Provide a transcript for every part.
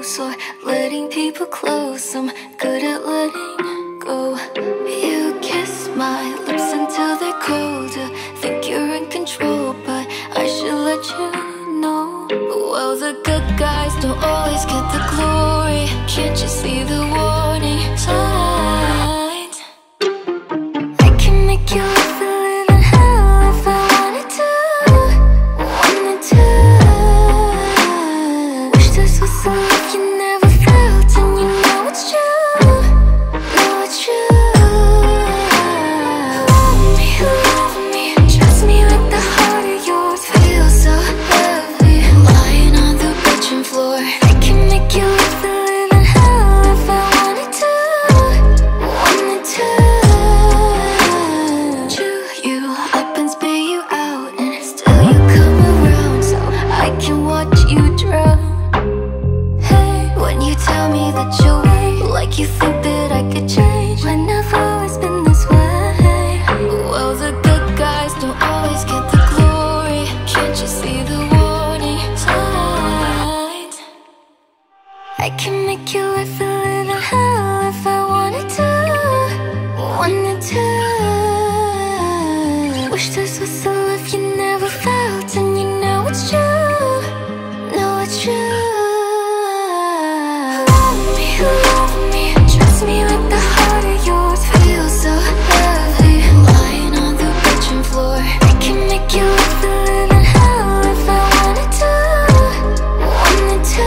close or letting people close. I'm good at letting go. You kiss my lips until they're colder. Think you're in control, but I should let you know. Well, the good guys don't always get the glory. Can't you see the warning signs? I can make you live a living hell if I wanted to. Wanted to. Wish this was a life you never felt, and you know it's true. Know it's true. Love me, trust me with the heart of yours. Feel so lovely, lying on the bedroom floor. I can make you live a living hell if I wanted to. Wanted to. Chew you up and spit you out, and still you come around, so I can watch you drown. Hey, when you tell me that you'll wait, like you think that I could change when I've always been this way. Well, the good guys don't always get the glory. Can't you see the warning signs? I can make you live a living hell if I wanted to. Wanted to. Wish this was a life you never felt, and you know it's true. Know it's true. Love me, trust me with the heart of yours. Feel so lovely, lying on the bedroom floor. I can make you live a living hell if I wanted to. Wanted to.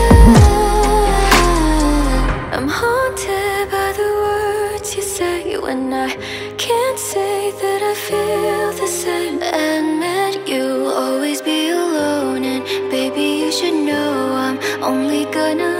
I'm haunted by the words you say when I can't say that I feel the same. Admit you'll always be alone, and baby, you should know I'm only gonna